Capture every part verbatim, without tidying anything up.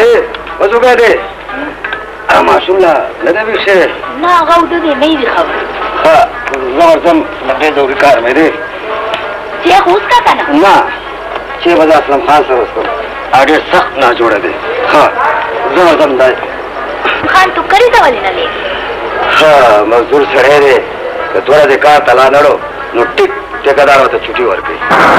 ايه وزوجة دي اما شولا لدى بيشي نا غودو دي ميدي خبر ها زمرزم لدي دوري کار ميدي شیخ اوس کا کنا نا چه بدا اسلام خان سره وستم اډیر سخت نه جوړه دي ها زمرزم دای خان تو کری دا ولې نه لې ها مزدور سره دی که توره د کار تلا نړو نو ټیک ټیکدار ته چټي ورکړي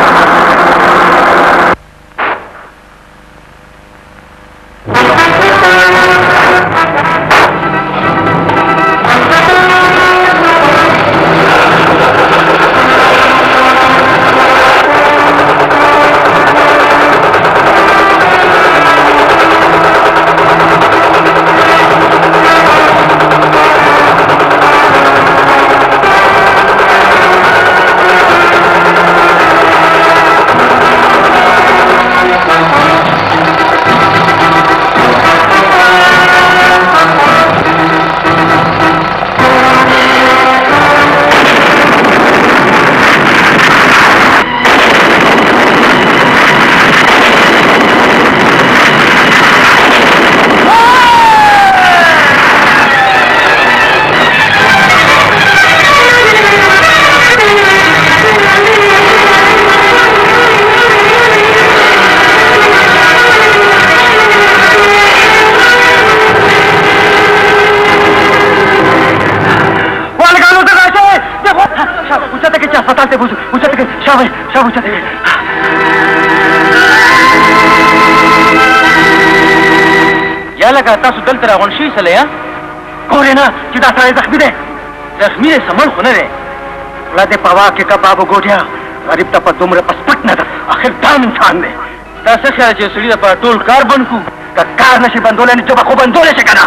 یا لکه تاسو دلته راغون شئ سله یا ګورې نه چې دا سړی زخمي دی زخمي دی سمن خو نه دی خوله دې په هوا کې که بابو ګوډیا غریب ته په دومره په سپک نه ده اخر دا انسان دی تا څه خیال چې سړي دپاره ټول کار بند کړو که کار نه شي بندولی نو ژبه خو بندولی شي که نه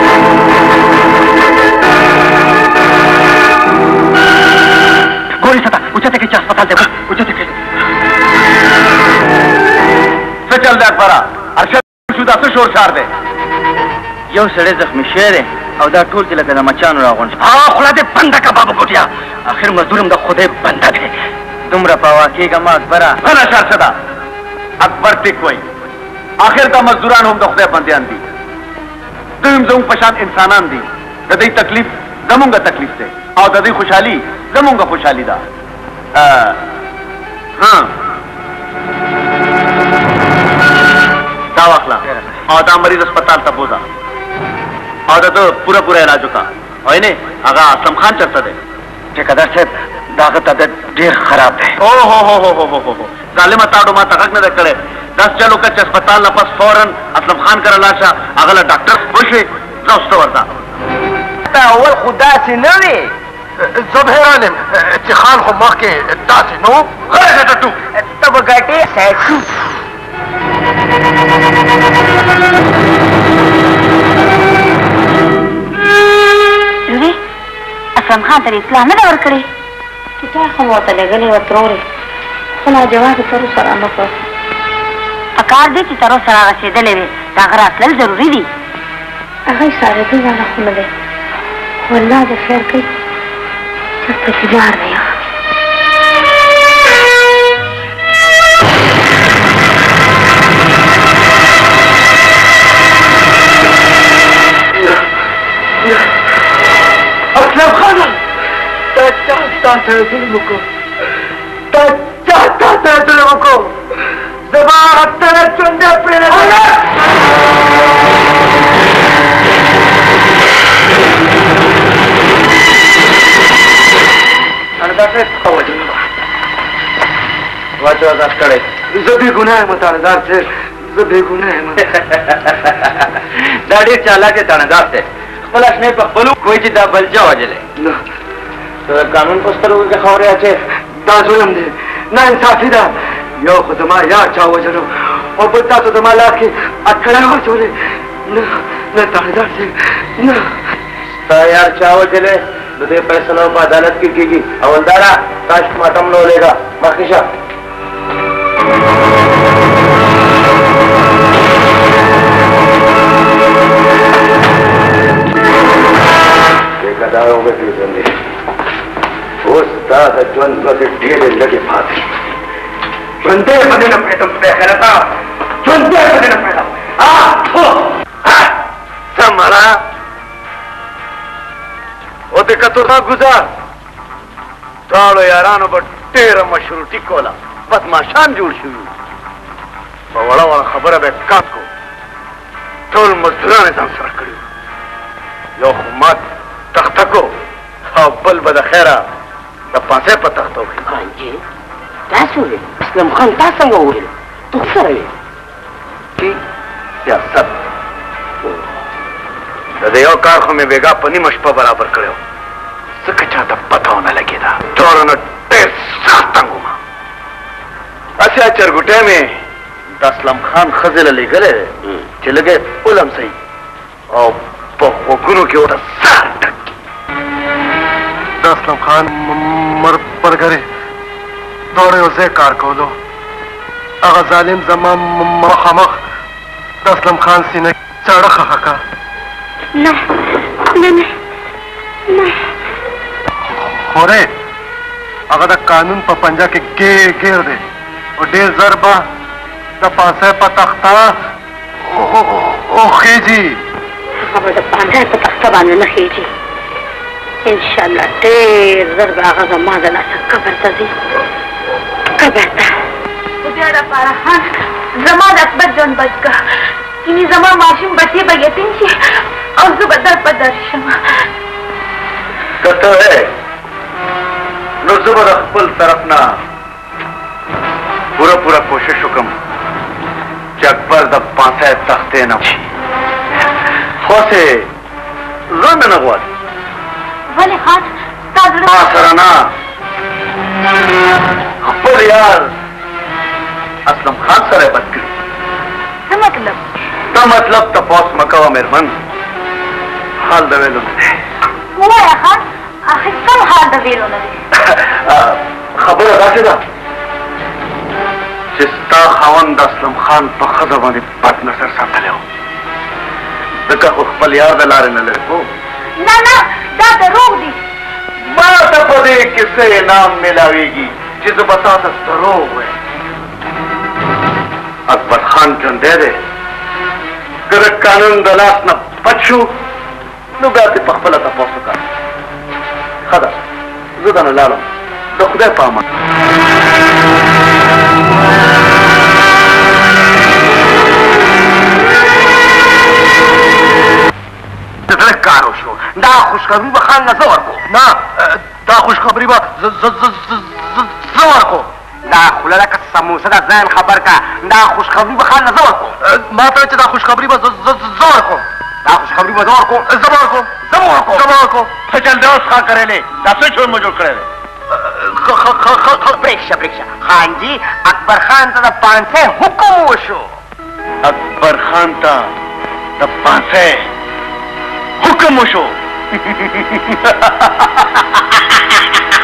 ګورې ستا اوچته کړي چې هسپتال دی اوچته کړي څه چل دی اکبره ارشد شو دا څه شور شار دی یو سړی زخمي شوی دی او دا ټول چې لکه د مچانو راغونډ شي خوله دې بنده که بابا ګوټیا اخر مزدور هم د خدای بنده دی دومره په هوا کېږه ما اکبره ښه نشار څه ده اکبر ټیک وایي آخر دا مزدوران هم د خدای بندیان دي دوی هم زموږ په شان انسانان دي د دوی تکلیف زمونږ تکلیف دی او د دوی خوشحالي زمونږ خوشحالي ده ها دا واخله او دا مریض اسپتال ته بوځه او د ده پوره پوره علاج وکړه وایي نه هغه اسلم خان چېرته دی ټیکدار صاحب د هغه طبیعت ډېر خراب دی او هو هو هو هو هو ظالمه تا ډو ما ته غږ نه دی کړی داس چل وکړه چې اسپتال نه پس فورا اسلم خان کره لاړ شه هغه له ډاکټر پوه شوې ځه اوس ته ورځه اول خو داسې نه وي زه به حیران یم چې خان خو مخکې داسې نه و غلی شه ټټو ته به ګټې سیټو لورې اسلم خان ته اطلاع نه ده ورکړې کتاب خو مو ورته لېږلې وه ترورې خو لا جواب یې تر اوسه را نه کړ پکار دی چې تر اوسه را رسېدلی وې د هغه راتلل ضروري دي هغه یې سارېدو والا خو نه دی خو الله دې خیر کوي چېرته چې لاړ دی اسلم خانه تا چا تا سره ظلم وکړو تا چا تا سره ظلم وکړو زما هغه تنه چونډه پرې تاندار صاحب ښه وجه واچو ازاد کړی زه بې ګناه یم تاندار صاحب زه بې ګناه یم دا ډېر چالاک دی تاندار صاحب خپل اشنې په خپلو کوی چې دا بل چا وژلی ته د قانون په سترګو کې خبرې اچې دا ظلم دی ناانصافي ده یو خو زما یار چا وژلو او بل تاسو زما لاس کې اټکړۍ واچولې نه نه تاندار صاحب نه ستا یار چا وژلی د دې فیصله په عدالت کې کېږي اولداره تاسو ماتم نه ولېږه مخکې شه ټیکدار وپېژندې اوس ستا د ژوند ورځې ډېرې لږې پاتې ژوندی په دې نه پرېږدم خدای خیرته ژوندی په دې نه پرېږدم تو گزار داړو یارانو به ډېره مشروطي کوله بدماشان جوړ شوي په وړه وړه خبره به کار کو ټول مزدوران یې ځان سره کړي یو خو ما تخته کو او بل به د خیره د پانسۍ په تخته وکړي خانجي تاسو ویل اسلم خان تا څنګه وویل تو سره ویل کی سیاست د دې یو کار خو مې بېګا په نیمه شپه برابر کړی و ځکه چاته پته ونه لګېده ټولو نه ډېر سخت تنګ وم هسې چرګوټی مې د اسلم خان ښځې له لېږلی دی چې لږی ولمسئ او په غوږونو کې ورته سر ډک د اسلم خان مرګرې دواړه یو ځای کار کولو هغه ظالم زما مخامخ د اسلم خان سینه چاړه خښه کړه نه نه نه نه خورې هغه د قانون په پنجه کې ګیر ګیر دی او ډېر زر به د پانسۍ په تخته وخېږي هغه به د پانسۍ په تخته باندې نه خېږي انشاءالله ډېر زر به هغه زما د لاسه قبر ته ځي قبر ته خدای دپاره خان زما د اکبر ژوند بچ کړه کینې زما ماشوم بچې به یتیم شي او زه به در په در شم که ته نو زه به د خپل طرف نه پوره پوره کوشش وکړم چې اکبر د پانسۍ تختې نه وشي خو هسې زه مې نه غواړي ولې خان ستا زړه ما سره نه خپل یار اسلم خان سره یې بد کړي څه مطلب دا مطلب تپوس مه کوه مېرمن حال د ویلو نه دی ووایه خان آخر کوم حال د ویلو نه دی خبره داسې ده چې ستا خاوند د اسلم خان په ښځه باندې بد نظر ساتلی و ځکه خو خپل یار د لارې نه لرې کړو نه نه دا دروغ دي ما ته په دې کیسه انعام میلاویږي چې زه به تا ته دروغ وایم اکبر خان ژوندی دی که د قانون د لاس نه بچ شو نو بیا ترې په خپله تپوس وکړه ښه ده زه دنه لاړم د خدای په امان د زړه کار وشو دا خوشخبري به خان نه زه ورکړو نه دا خوشخبري به زه ورکړو دا خوله لکه سموسه ده ځان خبر که دا خوشخبري به خان نه زه ورکړو ما ته چې دا خوشخبري به زه ورکړم دا خوشخبري به زه ورکړو زه به ورکړم زه به ورکړم زه به ورکړم څه چل دی اوس ښه کړی دا څه چول مو جوړ کړی دی پرېږشه پرېږشه خانجي اکبر خان ته د پانسۍ حکم وشو اکبر خان ته د پانسۍ حکم وشو